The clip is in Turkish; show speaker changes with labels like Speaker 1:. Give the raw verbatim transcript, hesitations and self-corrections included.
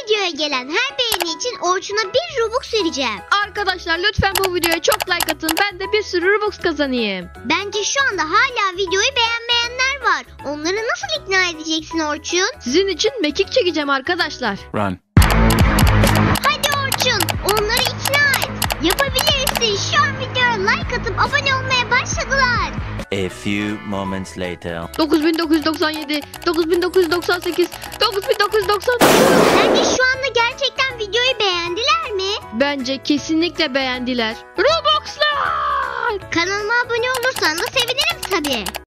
Speaker 1: videoya gelen her beğeni için Orçun'a bir Robux vereceğim.
Speaker 2: Arkadaşlar lütfen bu videoya çok like atın. Ben de bir sürü Robux kazanayım.
Speaker 1: Bence şu anda hala videoyu beğenmeyenler var. Onları nasıl ikna edeceksin Orçun?
Speaker 2: Sizin için mekik çekeceğim arkadaşlar.
Speaker 3: Run.
Speaker 1: Hadi Orçun, onları ikna et. Yapabilirsin. Şu an videoya like atıp abone olmaya başladılar.
Speaker 4: A few moments later.
Speaker 2: dokuz bin dokuz yüz doksan yedi, dokuz bin dokuz yüz doksan sekiz, dokuz bin dokuz yüz doksan dokuz.
Speaker 1: Sence şu anda gerçekten videoyu beğendiler mi?
Speaker 2: Bence kesinlikle beğendiler. Robux'lar!
Speaker 1: Kanalıma abone olursan da sevinirim tabii.